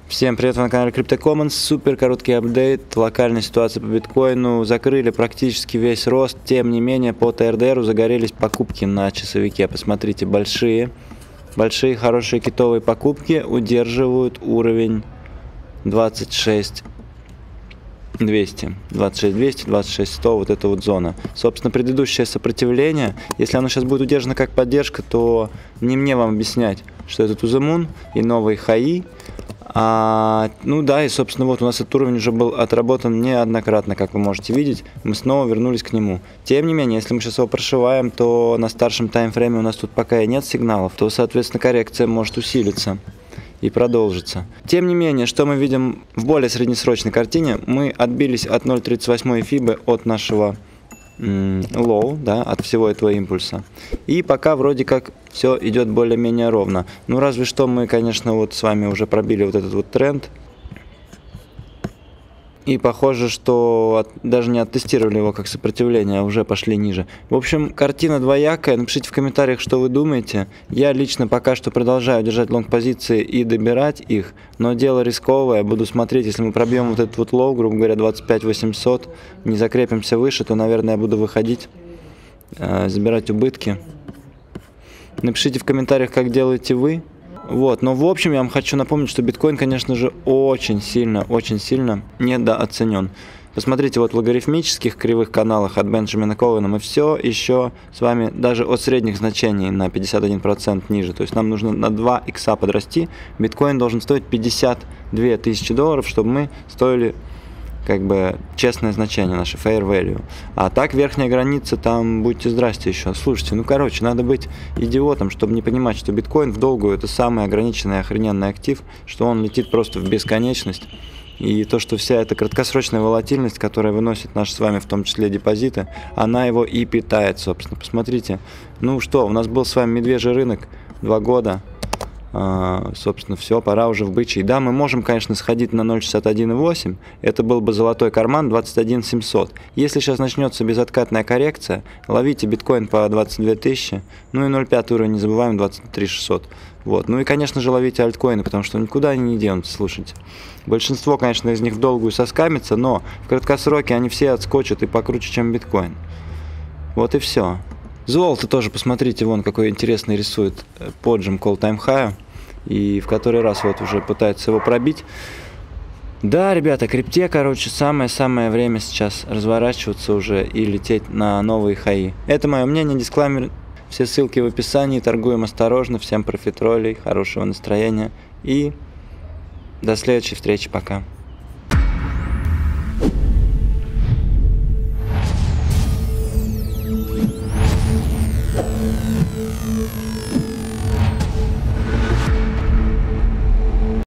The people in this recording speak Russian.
Всем привет, вы на канале CryptoCommons. Супер короткий апдейт. Локальная ситуация по биткоину. Закрыли практически весь рост. Тем не менее, по ТРДРу загорелись покупки на часовике. Посмотрите, большие хорошие китовые покупки удерживают уровень 26200, 26100, вот эта вот зона. Собственно, предыдущее сопротивление, если оно сейчас будет удержано как поддержка, то не мне вам объяснять, что это To The Moon и новые хаи. Ну да, и собственно вот у нас этот уровень уже был отработан неоднократно, как вы можете видеть, мы снова вернулись к нему. Тем не менее, если мы сейчас его прошиваем, то на старшем таймфрейме у нас тут пока и нет сигналов, то соответственно коррекция может усилиться и продолжится. Тем не менее, что мы видим в более среднесрочной картине, мы отбились от 0.38 фибы от нашего лоу, да, от всего этого импульса. И пока вроде как все идет более-менее ровно. Ну, разве что мы, конечно, вот с вами уже пробили вот этот вот тренд. И похоже, что даже не оттестировали его как сопротивление, а уже пошли ниже. В общем, картина двоякая. Напишите в комментариях, что вы думаете. Я лично пока что продолжаю держать лонг-позиции и добирать их. Но дело рисковое. Буду смотреть, если мы пробьем вот этот вот лоу, грубо говоря, 25800, не закрепимся выше, то, наверное, я буду выходить, забирать убытки. Напишите в комментариях, как делаете вы. Вот, но в общем я вам хочу напомнить, что биткоин, конечно же, очень сильно недооценен. Посмотрите, вот в логарифмических кривых каналах от Бенджамина Ковена мы все еще с вами даже от средних значений на 51% ниже. То есть нам нужно на 2 икса подрасти. Биткоин должен стоить 52 тысячи долларов, чтобы мы стоили как бы честное значение, наше fair value. А так верхняя граница, там будьте здрасте еще. Слушайте, ну короче, надо быть идиотом, чтобы не понимать, что биткоин в долгую это самый ограниченный охрененный актив, что он летит просто в бесконечность. И то, что вся эта краткосрочная волатильность, которая выносит наши с вами, в том числе депозиты, она его и питает, собственно. Посмотрите, ну что, у нас был с вами медвежий рынок 2 года. Собственно, все, пора уже в бычий. Да, мы можем, конечно, сходить на 0.61,8. Это был бы золотой карман 21700. Если сейчас начнется безоткатная коррекция, ловите биткоин по 22 тысячи. Ну и 0.5 уровень не забываем, 23600. Вот. Ну и, конечно же, ловите альткоины, потому что никуда они не денутся, слушайте. Большинство, конечно, из них в долгую соскамится, но в краткосроке они все отскочат и покруче, чем биткоин. Вот и все. Золото тоже, посмотрите, вон какой интересный рисует поджим call time high. И в который раз вот уже пытается его пробить. Да, ребята, крипте, короче, самое-самое время сейчас разворачиваться уже и лететь на новые хаи. Это мое мнение, дисклаймер. Все ссылки в описании. Торгуем осторожно. Всем профитролей, хорошего настроения. И до следующей встречи. Пока.